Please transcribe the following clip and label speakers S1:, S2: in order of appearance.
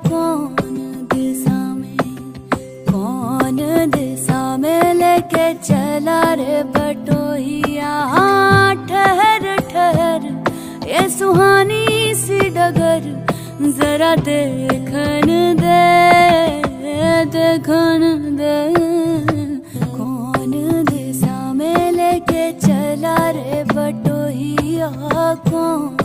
S1: कौन दिशा में लेके चला रे बटोहिया। ठहर ठहर ये सुहानी सी डगर जरा देखन दे, देखन दे। कौन दिशा में लेके चला रे बटोहिया, कौन